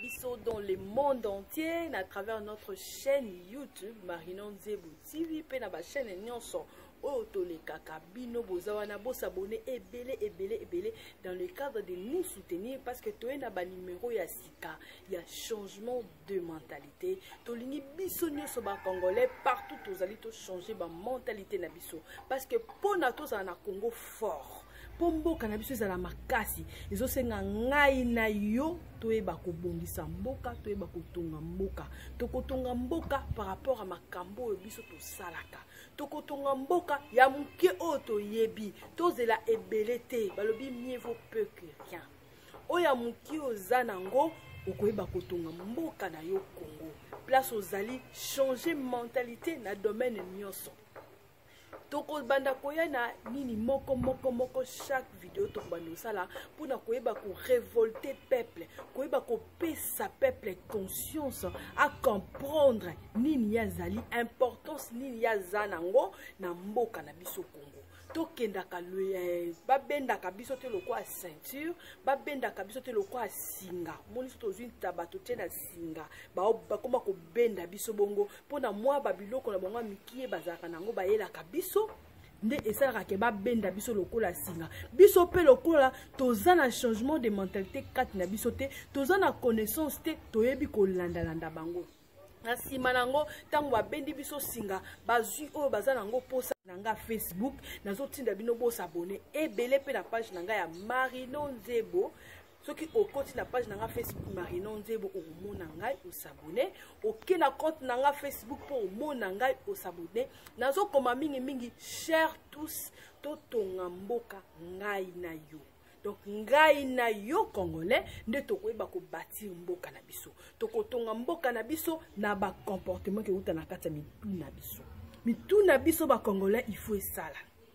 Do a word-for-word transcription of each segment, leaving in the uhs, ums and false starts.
biso dans le monde entier à travers notre chaîne YouTube Marinon Nzebo T V pe na ba chaîne nyonso oyo tolekaka bino bozawana bo s'abonner ebele ebele ebele dans le cadre de nous soutenir parce que toye na ba numéro ya sika ya changement de mentalité tolingi biso nyonso ba congolais partout tozali to changer ba mentalité na biso parce que pona tozala na Congo fort pombo cannabis ezala makasi ezosenga ngai na yo toyeba kobongisa mboka toyeba kotonga mboka tokotonga mboka par rapport à makambo oyo biso tosalaka tokotonga mboka ya muke oyo toyebi tozela ebele te balobi mieux vaut peu que rien oya muke oza nango okoyeba kotonga mboka na yo Congo place ozali changer mentalité na domaine nyonso toko banda koya na nini moko moko moko chaque vidéo to banda sala pona koyeba ko révolter peuple koyeba ko pesa peuple conscience à comprendre nini yazali importance nini yazanango na mboka na biso Congo tokenda ka le babenda ka biso te loko a ceinture babenda ka biso te loko a singa moni to zwi tabato te na singa ba bakoma ko benda biso bongo pona mwa babiloko na bongo mikie bazaka nango bayela ka biso nde esalaka ke babenda biso lokola singa biso pe lokola toza na changement de mentalité kati na biso te toza na connaissance te toyebi ko landa landa bango na sima nango tango babendi biso singa bazwi oyo baza nango posa nanga Facebook nazotinda bino bo s'abonner ebele pe na page nanga ya Marinon Nzebo soki okoti na page nanga Facebook Marinon Nzebo omona ngai osabone oke na compte nanga Facebook po omona ngai osabone nazo koma mingi mingi chers tous totonga mboka ngai na yo. Donc ngai na yo congolais nde tokoyeba ko bâtir mboka na biso tokotonga mboka na biso na ba comportement ke uta na kati mitu na biso mitu na biso ba congolais il faut esala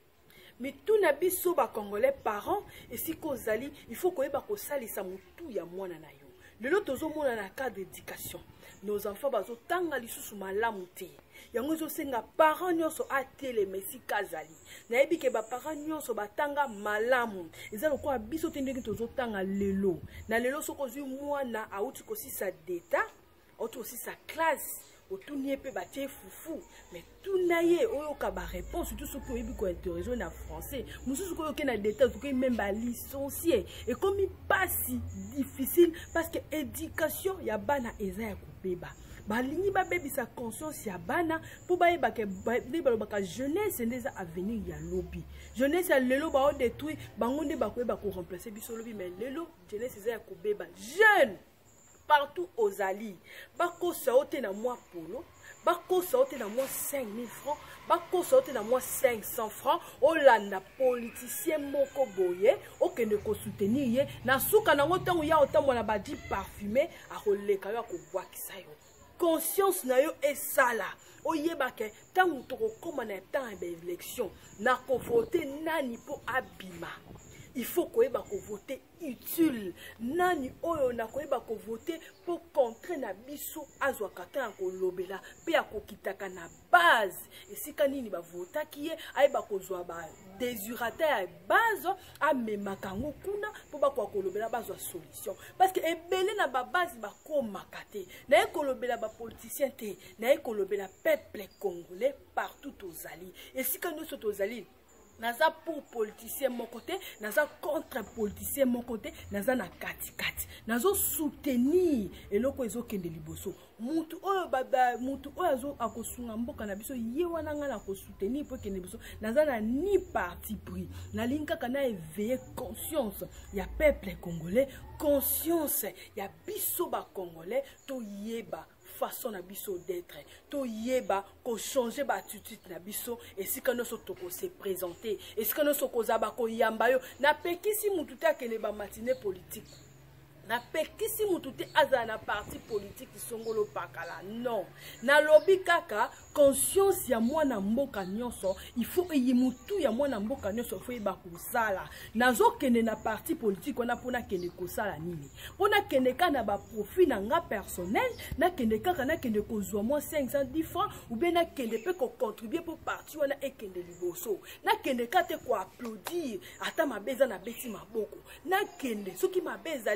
mitu na biso ba congolais parents et si kozali il faut koyeba ko salisa mutu ya mwana na yo lelo tozomona na cadre d'éducation nos enfants bazo tanga lisusu malamu te yango ezosenga parents nyonso atelema esika azali nayebi ke baparents nyonso batanga malamu eza lokola biso te ndenge tozotanga lelo na lelo soko ozwi mwana auti kosisa deta auti kosisa classe otunie pe batie fufu mais tuna ye oyoka ba réponse tout ce que oyebi ko interroger na français mususu ko yoke na deta ko même ba licencié et comme pas si difficile parce que éducation ya bana eza ya kubeba balingi babebisa conscience ya bana po bayeba ke balobaka jeunesse ndeza avenir ya lobi jeunesse ya lelo ba o détruit bango nde bakoyeba ko remplacer biso lobi mais lelo jeunesse eza ya kubeba jeune partout aux alliés bako saote na moi polo bako saote na moi cinq mille francs bako saote na moi cinq cents francs olanda politicien moko boye okende ko soutenir ye na suka nango tango ya otambo na badi parfumé a koleka yo ko bwakisa yo conscience na yo esala oyeba ke tango to koma na temps de élection na ko voter nani po abima il faut koyeba ko voter utile nani oyo na koyeba ko voter pour contrer na biso azwa kata ko lobela pe akokitaka na base esika nini ba vota kiye ayeba ko zwa ba désirateur ya base amemaka ngo kuna po ba ko kolobela bazwa solution parce que ebele na ba base ba komaka te na ekolobela ba politicien te na ekolobela peuple congolais partout ozali esika nyonso tozali naza pour politicien mon côté naza contre politicien mon côté naza na kati kati nazo soutenir eloko ezokende liboso mutu oyo baba mutu oyo azo akosunga mboka na biso ye wana nga na ko soutenir po kende biso naza na ni parti pris na linka kana éveiller conscience ya peuple congolais conscience ya biso ba congolais to yeba façon na biso d'être to yeba ko changer ba attitude na biso et si kana so to ko se présenter et si kana so ko za ba ko yamba yo na pekisi mutu ta kene ba matinée politique na pekisi mutu te aza na parti politique songolo pakala non na lobi kaka conscience ya mwana mboka nyonso il faut y mutu ya mwana mboka nyonso faut yeba kusala nazo kene na parti politique wana pona kene kusala nini pona kene kana ba profit na nga personnel na kene kaka na kene kozwa moi cinq cent dix francs ou bien na kene pe ko contribuer pour parti wana ekende liboso na kene kate ko applaudir ata mabeza na beti maboko na kende soki mabezali na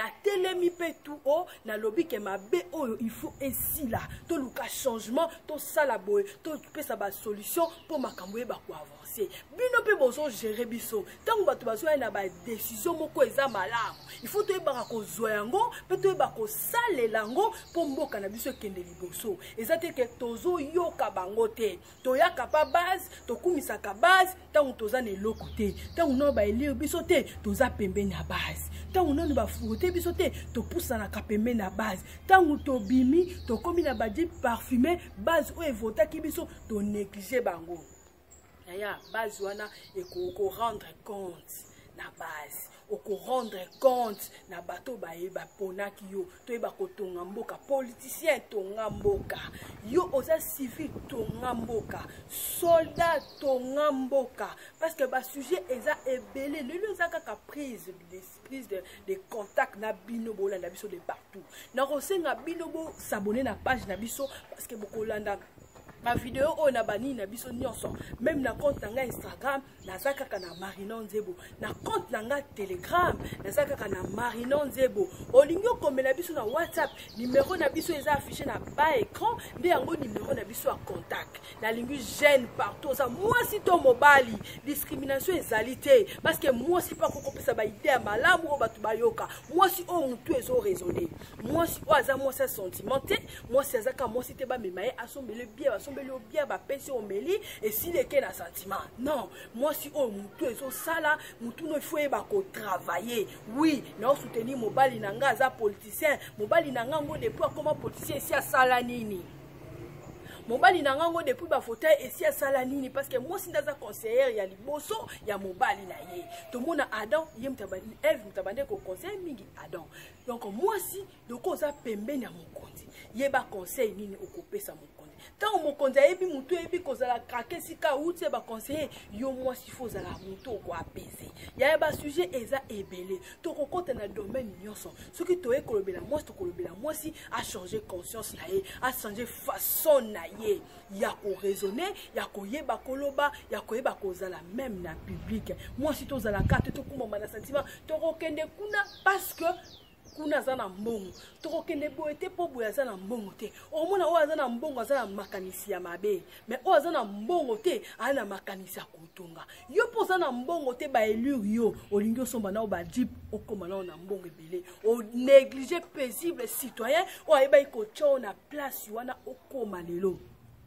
natelemi pe tout o na lobi ke mabe oyo il faut esila to luka changement to sala boye to pesa ba solution pour makambo e ba ko avancer bino pe bozo gérer biso tango bato bazo na ba décision moko eza malamu il faut to e ba ko zo yango pe to e ba ko salela ngo pour mboka na biso kende liboso eza te ke tozo yoka bango te to yaka pa base to kumisa ka base tango toza na eloko te tango no ba elio biso te toza pembeni na base tango no ba fuote biso te to pusana ka pembeni na base tango to bimi to komi na ba jeep parfumé base o evota ki biso to négliger bango ya base wana e ko rendre compte na base oko rendre compte na bato baye ba ponaki yo to eba ko tonga mboka politicien tonga mboka yo oza civil tonga mboka soldat tonga mboka parce que ba sujet eza ebele lelo za kaka prise prise de de contact na bino bolanda biso de partout na kosenga bino bo s'abonner na page na biso parce que boko landa ma vidéo on a banni na biso nyonso même na compte na Instagram na zakaka na Marinon Nzebo na compte na Telegram na zakaka na Marinon Nzebo olingo komela biso na WhatsApp numéro na biso eza affiché na bas écran nde yango numéro na biso a contact na lingu gêne partout ça moi si to mobali discrimination ezalité parce que moi si pas ko pesa ba idée ya malamu o batu bayoka moi si o mutu ezo raisonner moi si o aza moi ça sentimenté moi si azaka moi si te ba memaye asombele bien sombeli bien ba pesi omeli et si les que na sentiment non moi si o mutu ezo sala mutu no faut ba ko travailler oui na soutenir mobali nanga za politicien mobali nanga ngo depuis comment politicien si a sala nini mobali nanga ngo depuis ba fauteuil et si a sala nini parce que moi si ndaza conseiller ya liboso ya mobali na ye to mona Adam ye mtabandi Eve mtabande ko conseil mingi Adam donc moi si doko za pembeni ya mokonzi ye ba conseil nini okopesa mokonzi tant mokonzi ebi mutu ebi kozala krake sika uti ba conseiller yo moi si faut za la mutu ko apaiser ya ba sujet eza ebele to kokota na domaine nyonso ce qui to ekolobela moi to kolobela moi si a changer conscience na ye a changer façon na ye ya ko raisonner ya ko yeba koloba ya ko yeba kozala même na public moi si to za la carte to kuma na sentiment to kokende kuna parce que kuna zana mbongo to kende boete po boya zana mbongo te o mona o azana mbongo azana makanisi ya mabe mais o azana mbongo te ana makanisi ya kutunga yo po zana mbongo te ba élure yo olingo somba na o ba jeep okoma na na mbongo ebele o négliger paisible citoyen o ayeba iko na place wana okoma lelo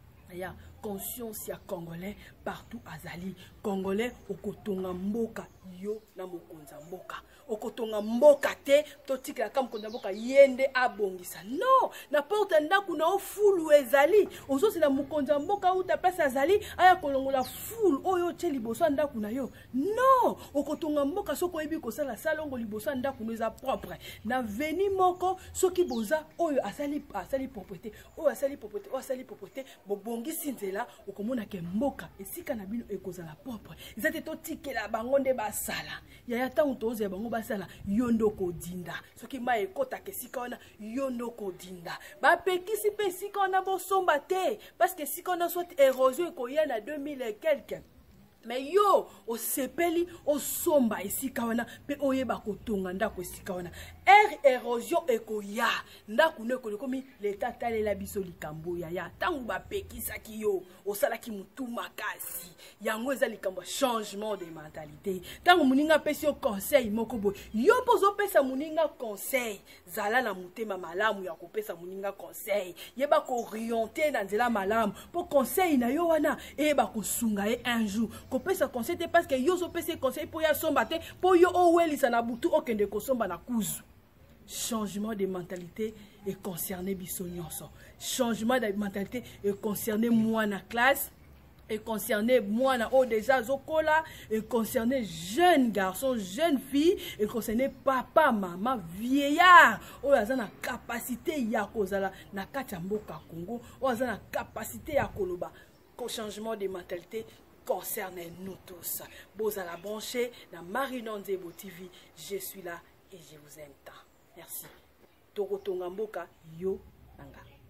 ya conscience ya congolais partout azali congolais okotonga mboka yo na mokonza mboka okotonga mboka te totika kama konza mboka yende abongisa non na porte ndaku na ofulu ezali ozosi na mokonza mboka uta place azali aya kolongola fulu oyo che liboso ndaku na yo non okotonga mboka soko ebi kosala salongo liboso ndaku no eza propre na veni moko soki boza oyo asali asali propriété oyo asali propriété oyo asali propriété bobongisi nzela okomona ke mboka esika na bino ekozala propre ezate totikela bango nde basala yaya tango toze bango basala yondo kodinda soki ma ekota ke sika wana yondo kodinda ba pekisi pe sika wana bosomba te parce que sika wana soit érosion ekoya na deux mille et quelques mais yo o sepeli o somba esika wana pe oyeba kotonga ndako esika wana er érosion ekoya ndako ne komi l'état talela biso likambo ya ya tangu ba pekisa ki yo osala ki mutu makasi yango eza likambo changement de mentalité tangu muninga pesi yo conseil moko boy yo pozo pesa muninga conseil zala na mutema malamu ya kopesa muninga conseil yeba ko orienter na nzela malamu po conseil na yo wana eba kosunga e un jour kopesa conseil te parce que yo zo pesa conseil po ya somba te po yo owelisa na butu okende kosomba na kuzu. Changement de mentalité est concerné biso nyonso. Changement de mentalité est concerné moi na classe, est concerné moi na o déjà zokola, est concerné jeune garçon, jeune fille, est concerné papa, maman, vieillard. O azana capacité ya kozala na kati ya mboka Congo, o azana capacité ya koloba. Changement de mentalité concerne nous tous. Bozala branché na Marinon Nzebo T V. Je suis là et je vous aime tant. Merci. Toko tonga mboka yo nanga.